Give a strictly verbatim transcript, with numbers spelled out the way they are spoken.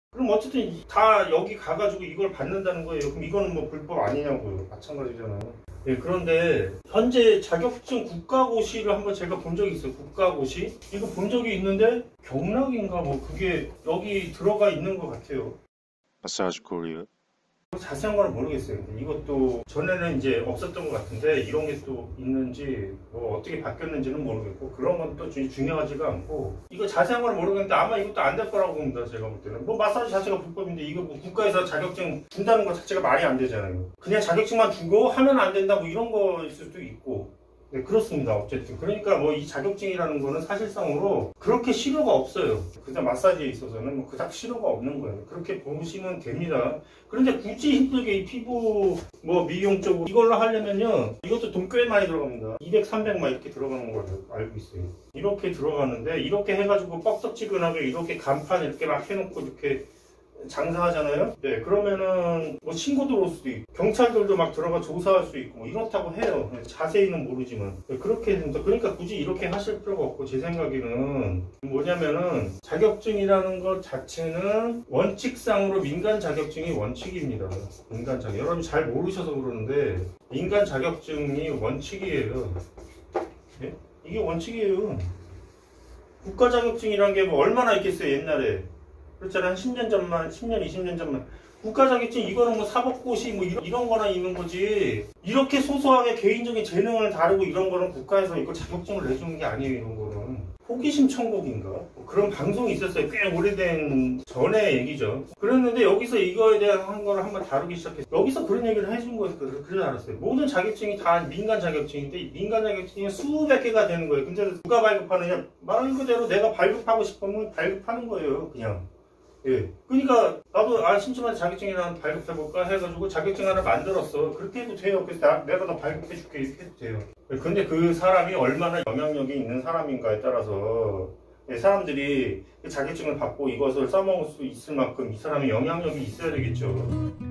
그럼 어쨌든 다 여기 가가지고 이걸 받는다는 거예요. 그럼 이거는 뭐 불법 아니냐고요. 마찬가지잖아요. 예, 그런데 현재 자격증 국가고시를 한번 제가 본 적이 있어요. 국가고시 이거 본 적이 있는데 경락인가 뭐 그게 여기 들어가 있는 것 같아요. 마사지 코리아. 자세한 건 모르겠어요. 근데 이것도 전에는 이제 없었던 것 같은데 이런 게 또 있는지 뭐 어떻게 바뀌었는지는 모르겠고 그런 건 또 중요하지가 않고 이거 자세한 건 모르겠는데 아마 이것도 안 될 거라고 봅니다. 제가 볼 때는 뭐 마사지 자체가 불법인데 이거 뭐 국가에서 자격증 준다는 것 자체가 말이 안 되잖아요. 그냥 자격증만 주고 하면 안 된다 뭐 이런 거일 수도 있고 네, 그렇습니다. 어쨌든 그러니까 뭐 이 자격증이라는 거는 사실상으로 그렇게 실효가 없어요. 그냥 마사지에 있어서는 뭐 그닥 실효가 없는 거예요. 그렇게 보시면 됩니다. 그런데 굳이 힘들게 이 피부 뭐 미용 쪽으로 이걸로 하려면요 이것도 돈 꽤 많이 들어갑니다. 이백, 삼백만 이렇게 들어가는 걸로 알고 있어요. 이렇게 들어가는데 이렇게 해가지고 뻑뻑지근하게 이렇게 간판 이렇게 막 해놓고 이렇게 장사하잖아요. 네, 그러면은 뭐 신고 들어올 수도 있고 경찰들도 막 들어가 조사할 수 있고 뭐 이렇다고 해요. 자세히는 모르지만 네, 그렇게 됩니다. 그러니까 굳이 이렇게 하실 필요가 없고 제 생각에는 뭐냐면은 자격증이라는 것 자체는 원칙상으로 민간 자격증이 원칙입니다. 민간 자격 여러분 잘 모르셔서 그러는데 민간 자격증이 원칙이에요. 네? 이게 원칙이에요. 국가 자격증이란 게 뭐 얼마나 있겠어요 옛날에. 그렇잖아요. 한 십 년 전만, 십 년, 이십 년 전만. 국가 자격증 이거는 뭐 사법고시 뭐 이런, 이런 거나 있는 거지. 이렇게 소소하게 개인적인 재능을 다루고 이런 거는 국가에서 이거 자격증을 내주는 게 아니에요, 이런 거는. 호기심 천국인가? 뭐 그런 방송이 있었어요. 꽤 오래된 전의 얘기죠. 그랬는데 여기서 이거에 대한 거를 한번 다루기 시작했어요. 여기서 그런 얘기를 해준 거예요. 그래서 알았어요. 모든 자격증이 다 민간 자격증인데 민간 자격증이 수백 개가 되는 거예요. 근데 누가 발급하느냐? 말 그대로 내가 발급하고 싶으면 발급하는 거예요, 그냥. 예. 그러니까 나도 아 심심한 자격증이나 한번 발급해볼까 해가지고 자격증 하나 만들었어. 그렇게 해도 돼요. 그래서 나, 내가 너 발급해줄게 이렇게 해도 돼요. 근데 그 사람이 얼마나 영향력이 있는 사람인가에 따라서 사람들이 자격증을 받고 이것을 써먹을 수 있을 만큼 이 사람이 영향력이 있어야 되겠죠.